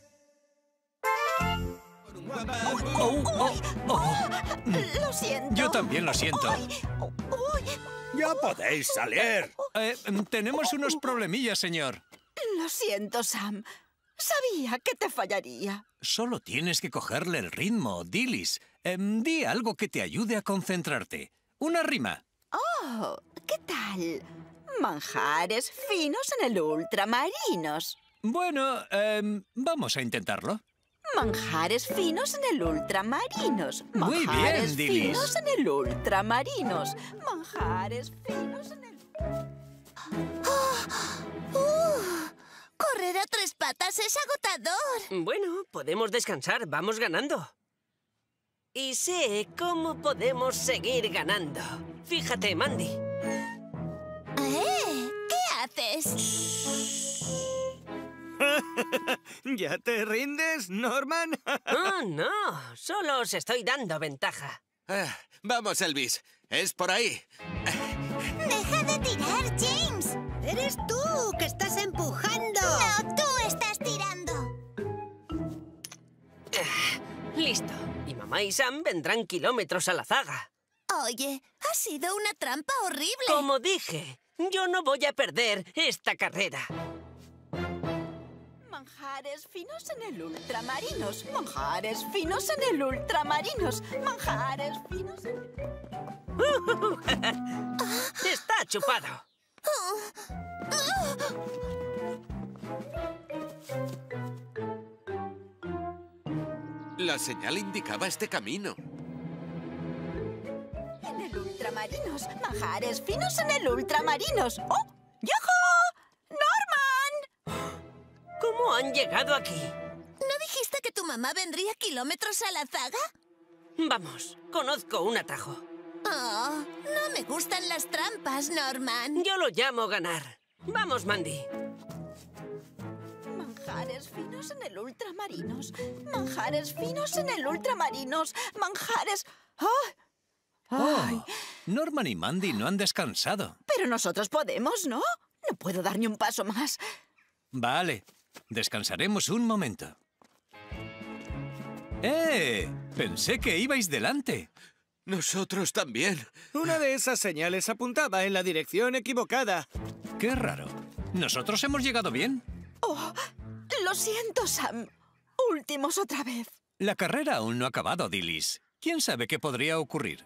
Lo siento. Yo también lo siento. Ya podéis salir. Tenemos unos problemillas, señor. Lo siento, Sam. Sabía que te fallaría. Solo tienes que cogerle el ritmo, Dilys. Di algo que te ayude a concentrarte. Una rima. Oh, ¿qué tal? Manjares finos en el ultramarinos. Bueno, vamos a intentarlo. Manjares finos en el ultramarinos. Muy bien, Manjares Dilys. finos en el ultramarinos. Manjares finos en el... Correr a 3 patas es agotador. Bueno, podemos descansar. Vamos ganando. Y sé cómo podemos seguir ganando. Fíjate, Mandy. ¿Qué haces? ¿Ya te rindes, Norman? Oh, no. Solo os estoy dando ventaja. Vamos, Elvis. Es por ahí. ¡Deja de tirar, James! ¡Eres tú que estás empujando! ¡No, tú estás tirando! Listo. Y mamá y Sam vendrán kilómetros a la zaga. Oye, ha sido una trampa horrible. Como dije, yo no voy a perder esta carrera. Manjares finos en el ultramarinos. Manjares finos en el ultramarinos. Manjares finos en el... Está chupado. La señal indicaba este camino. En el ultramarinos. Manjares finos en el ultramarinos. ¡Oh! ¡Yojo! ¡Norman! ¿Cómo han llegado aquí? ¿No dijiste que tu mamá vendría kilómetros a la zaga? Vamos, conozco un atajo. Oh, no me gustan las trampas, Norman. Yo lo llamo ganar. Vamos, Mandy. Manjares finos en el ultramarinos. Manjares finos en el ultramarinos. Manjares... ¡Ay! ¡Ay! Norman y Mandy no han descansado. Pero nosotros podemos, ¿no? No puedo dar ni un paso más. Vale, descansaremos un momento. Pensé que ibais delante. Nosotros también. Una de esas señales apuntaba en la dirección equivocada. Qué raro. ¿Nosotros hemos llegado bien? Oh, lo siento, Sam. Últimos otra vez. La carrera aún no ha acabado, Dilys. ¿Quién sabe qué podría ocurrir?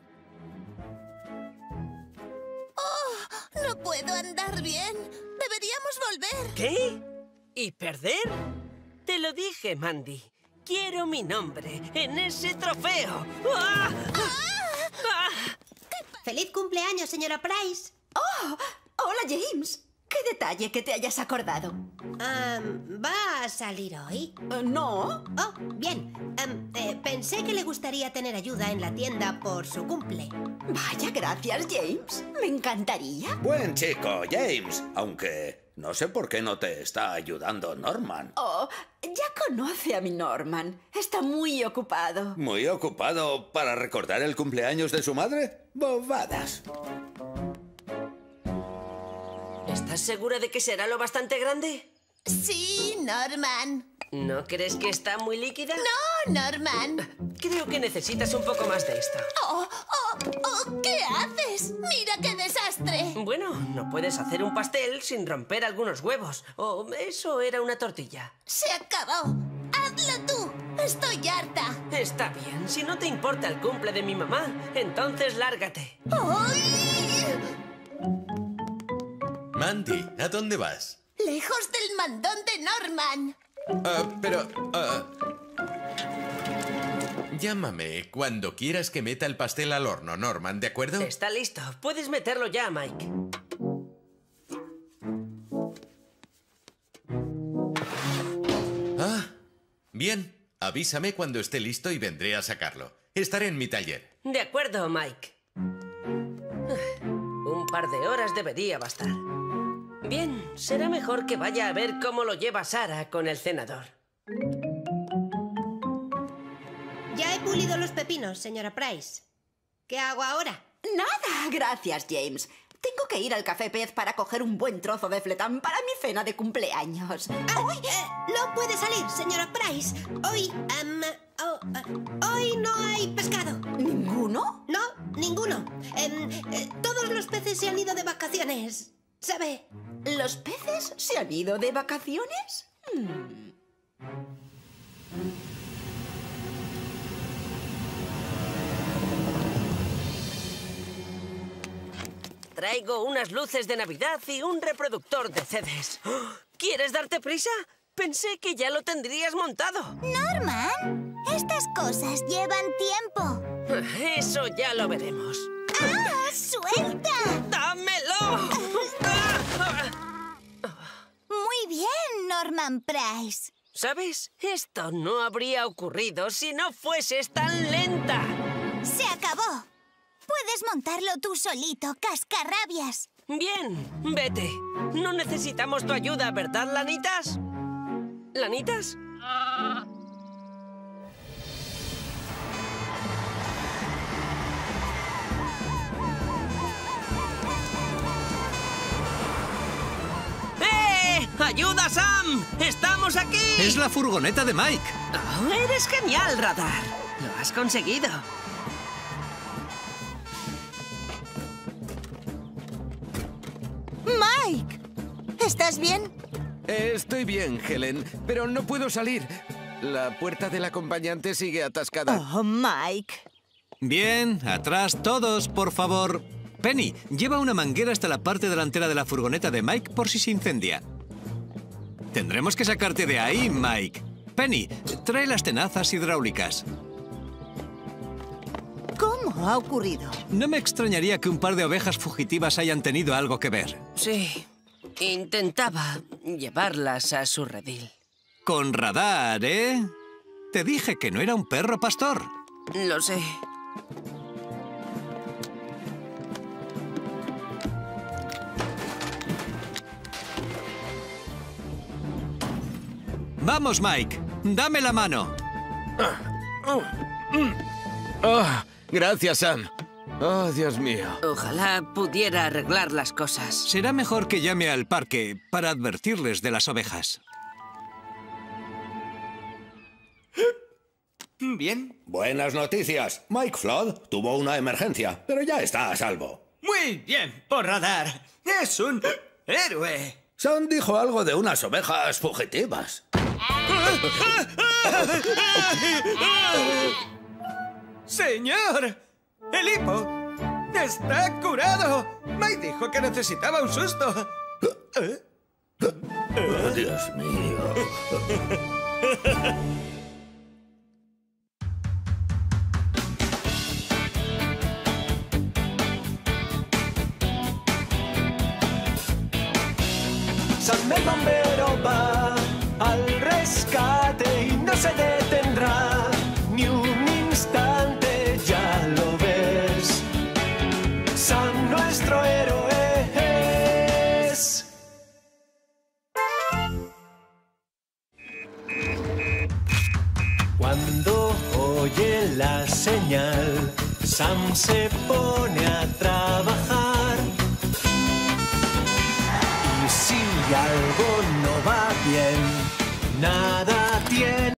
Oh, no puedo andar bien. Deberíamos volver. ¿Qué? ¿Y perder? Te lo dije, Mandy. Quiero mi nombre en ese trofeo. ¡Ah! ¡Ah! ¡Feliz cumpleaños, señora Price! ¡Oh! ¡Hola, James! ¡Qué detalle que te hayas acordado! ¿Va a salir hoy? No. Oh, bien. Pensé que le gustaría tener ayuda en la tienda por su cumple. Vaya, gracias, James. Me encantaría. Buen chico, James. Aunque no sé por qué no te está ayudando Norman. Oh, ya conoce a mi Norman. Está muy ocupado. ¿Muy ocupado para recordar el cumpleaños de su madre? Bobadas. ¿Estás segura de que será lo bastante grande? Sí, Norman. ¿No crees que está muy líquida? No, Norman. Creo que necesitas un poco más de esto. ¿Qué haces? ¡Mira qué desastre! Bueno, no puedes hacer un pastel sin romper algunos huevos. O eso era una tortilla. ¡Se acabó! ¡Hazlo tú! Estoy harta. Está bien, si no te importa el cumple de mi mamá, entonces lárgate. Mandy, ¿a dónde vas? Lejos del mandón de Norman. Llámame cuando quieras que meta el pastel al horno, Norman, ¿de acuerdo? Está listo. Puedes meterlo ya, Mike. Ah, bien. Avísame cuando esté listo y vendré a sacarlo. Estaré en mi taller. De acuerdo, Mike. Un par de horas debería bastar. Bien, será mejor que vaya a ver cómo lo lleva Sara con el cenador. Ya he pulido los pepinos, señora Price. ¿Qué hago ahora? Nada, gracias, James. Tengo que ir al Café Pez para coger un buen trozo de fletán para mi cena de cumpleaños. No puede salir, señora Price. Hoy no hay pescado. ¿Ninguno? No, ninguno. Todos los peces se han ido de vacaciones, ¿sabe? ¿Los peces se han ido de vacaciones? Traigo unas luces de Navidad y un reproductor de CDs. ¿Quieres darte prisa? Pensé que ya lo tendrías montado. Norman, estas cosas llevan tiempo. Eso ya lo veremos. ¡Ah, suelta! ¡Dámelo! Muy bien, Norman Price. ¿Sabes? Esto no habría ocurrido si no fueses tan lenta. Se acabó. Puedes montarlo tú solito, cascarrabias. Bien, vete. No necesitamos tu ayuda, ¿verdad, Lanitas? ¿Lanitas? ¡Eh! ¡Ayuda, Sam! ¡Estamos aquí! Es la furgoneta de Mike. Oh, eres genial, Radar. Lo has conseguido. ¡Mike! ¿Estás bien? Estoy bien, Helen, pero no puedo salir. La puerta del acompañante sigue atascada. Oh, Mike. Bien, atrás todos, por favor. Penny, lleva una manguera hasta la parte delantera de la furgoneta de Mike por si se incendia. Tendremos que sacarte de ahí, Mike. Penny, trae las tenazas hidráulicas. ¿Cómo ha ocurrido? No me extrañaría que un par de ovejas fugitivas hayan tenido algo que ver. Sí, intentaba llevarlas a su redil. Con Radar, ¿eh? Te dije que no era un perro pastor. Lo sé. Vamos, Mike. Dame la mano. Gracias, Sam. Oh, Dios mío. Ojalá pudiera arreglar las cosas. Será mejor que llame al parque para advertirles de las ovejas. Bien. Buenas noticias. Mike Flood tuvo una emergencia, pero ya está a salvo. Muy bien, por Radar. Es un héroe. Sam dijo algo de unas ovejas fugitivas. ¡Señor! ¡El hipo está curado! Mike dijo que necesitaba un susto. Oh, Dios mío. Sam el bombero va al rescate y no se detendrá ni un instante, ya lo ves. Sam nuestro héroe es. Cuando oye la señal, Sam se pone a trabajar. Y si algo